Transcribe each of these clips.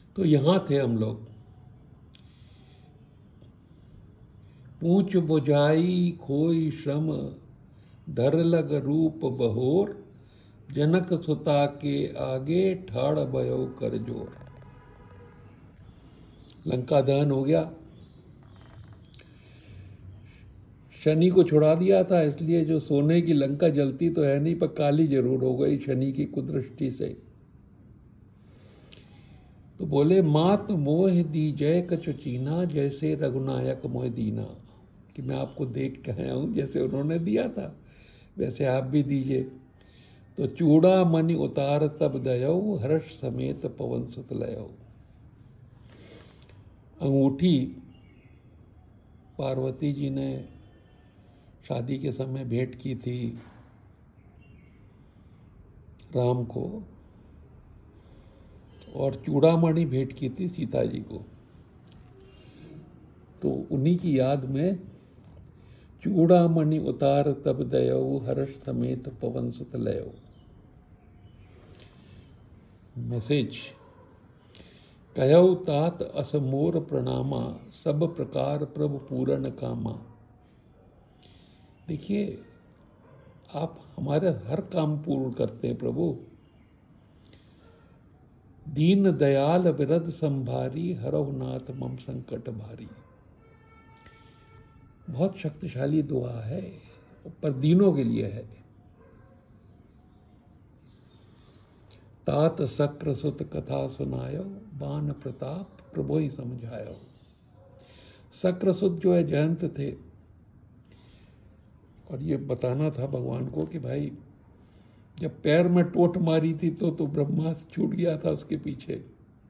तो यहाँ थे हम लोग। पूछ बुझाई खोई श्रम, धर लग रूप बहोर, जनक सुता के आगे ठाड़ भयो कर जोर। लंका दहन हो गया, शनि को छुड़ा दिया था, इसलिए जो सोने की लंका जलती तो है नहीं, पर काली जरूर हो गई शनि की कुदृष्टि से। तो बोले मात मोह दी जय कछु चीना, जैसे रघुनायक मोह दीना, कि मैं आपको देख के आया हूं, जैसे उन्होंने दिया था वैसे आप भी दीजिए। तो चूड़ा मणि उतार तब दयो, हर्ष समेत पवन सुत लयो। अंगूठी पार्वती जी ने शादी के समय भेंट की थी राम को, और चूड़ामणि भेंट की थी सीता जी को। तो उन्हीं की याद में चूड़ामणि उतार तब दयो, हर्ष समेत पवन सुत लयो। मैसेज, कहौ तात असमोर प्रणामा, सब प्रकार प्रभु पूरण कामा। देखिए, आप हमारे हर काम पूर्ण करते हैं प्रभु। दीन दयाल विरद संभारी, हरहु नाथ मम संकट भारी। बहुत शक्तिशाली दुआ है, पर दीनों के लिए है। तात शक्र सुत कथा सुनायो, बान प्रताप प्रभु ही समझायो। शक्र सुत जो है जयंत थे, और ये बताना था भगवान को कि भाई जब पैर में टोट मारी थी तो ब्रह्मास्त्र छूट गया था उसके पीछे।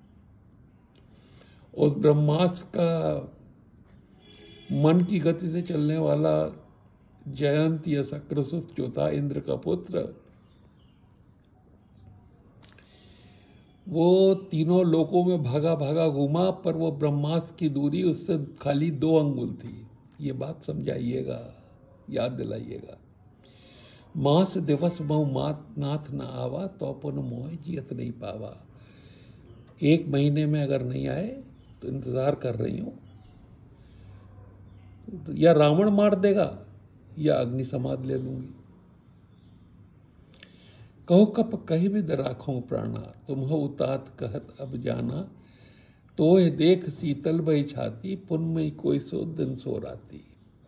उस ब्रह्मास्त्र का मन की गति से चलने वाला जयंत या शक्रसुत जो था, इंद्र का पुत्र, वो तीनों लोकों में भागा भागा घूमा, पर वो ब्रह्मास्त्र की दूरी उससे खाली 2 अंगुल थी। ये बात समझाइएगा, याद दिलाइएगा। मास दिवस बहु नाथ न आवा, तो पुन मोह जियत नहीं पावा। 1 महीने में अगर नहीं आए तो इंतजार कर रही हूं, या रावण मार देगा या अग्नि समाध ले लूंगी। कहो कप कही विद राखों प्राणा, तुम हो तात कहत अब जाना। तो देख शीतल बही छाती, पुन में कोई सो दिन सो राती।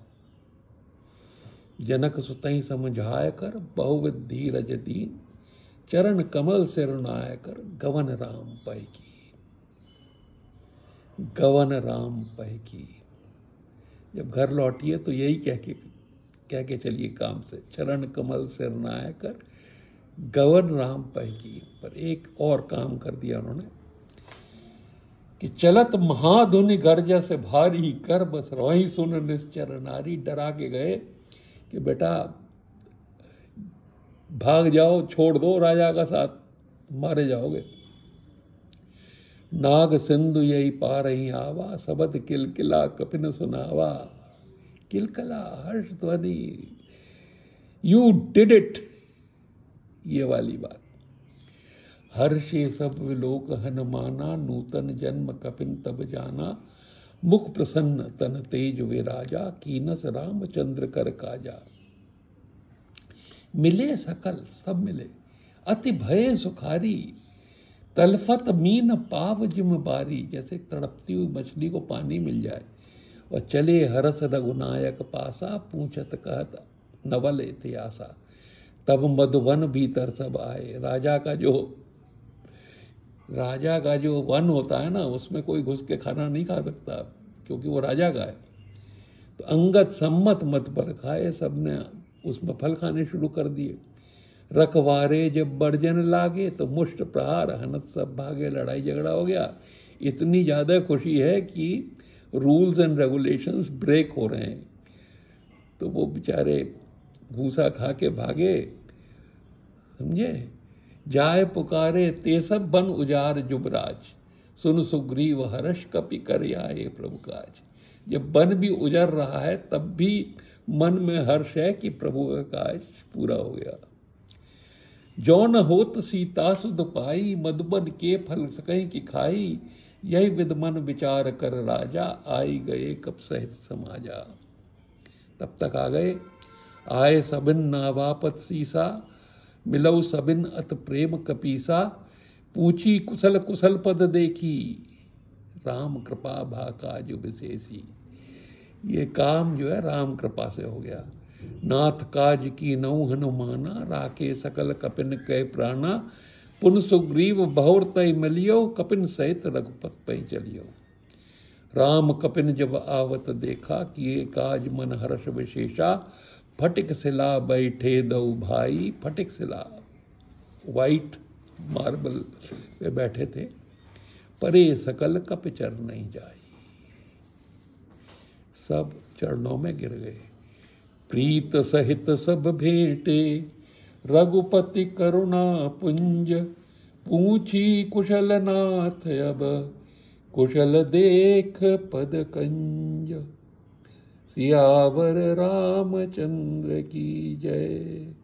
जनक सुतहि समझाय कर, बहुविध धीरज दीन, चरण कमल सिरनाय कर, गवन राम पै की। गवन राम पै की। जब घर लौटिए तो यही कह के चलिए काम से, चरण कमल सिरनाय कर, गवन राम पै की। पर एक और काम कर दिया उन्होंने कि चलत महाधुनि गर्जा से भारी, कर बस रोही सुन निश्चर नारी। डरा के गए कि बेटा भाग जाओ, छोड़ दो राजा का साथ, मारे जाओगे। नाग सिंधु यही पारही आवा, सबद किलकिला कपिन सुनावा। किलकला, हर्ष ध्वनि, यू डिड इट, ये वाली बात। हर्षे सब विलोक हनुमाना, नूतन जन्म कपिन तब जाना। मुख प्रसन्न तन तेज विराजा, कीनस रामचंद्र कर काजा। मिले सकल, सब मिले, अति भय सुखारी, तलफत मीन पाव जिम बारी। जैसे तड़पती हुई मछली को पानी मिल जाए। और चले हरस रघुनायक पासा, पूछत कहत नवल इतिहासा। तब मधुवन भीतर सब आए। राजा का जो वन होता है ना, उसमें कोई घुस के खाना नहीं खा सकता, क्योंकि वो राजा का है। तो अंगद सम्मत मत पर खाए, सबने उसमें फल खाने शुरू कर दिए। रखवारे जब बर्जन लागे, तो मुष्ट प्रहार हनत सब भागे। लड़ाई झगड़ा हो गया। इतनी ज्यादा खुशी है कि रूल्स एंड रेगुलेशंस ब्रेक हो रहे हैं। तो वो बेचारे भूसा खा के भागे, समझे। जाय पुकारे ते सब बन उजार जुबराज, सुन सुग्रीव हर्ष कपि कर आए प्रभु काज। जब बन भी उजर रहा है तब भी मन में हर्ष है कि प्रभु का काज पूरा हो गया। जौन होत सीता सुध पाई, मधुबन के फल सकहीं की खाई। यही विदमन विचार कर राजा, आई गए कब सहित समाजा। तब तक आ गए, आए सबिन नावापत सीसा, मिलऊ सबिन अत प्रेम कपीसा। पूछी कुशल कुशल पद देखी, राम कृपा भा काज विशेषी। ये काम जो है राम कृपा से हो गया। नाथ काज की नौ हनुमाना, राके सकल कपिन कै प्राणा। पुन सुग्रीव बहुर तय मिलियो, कपिन सहित रघुपत पै चलियो। राम कपिन जब आवत देखा, किए काज मन हर्ष विशेषा। फटिक शिला बैठे दऊ भाई, फटिक शिला वाइट मार्बल पे बैठे थे। परे सकल कप चर नहीं जाई, सब चरणों में गिर गए। प्रीत सहित सब भेंटे, रघुपति करुणा पुंज। पूछी कुशल नाथ अब, कुशल देख पद कंज। सियावर रामचंद्र की जय।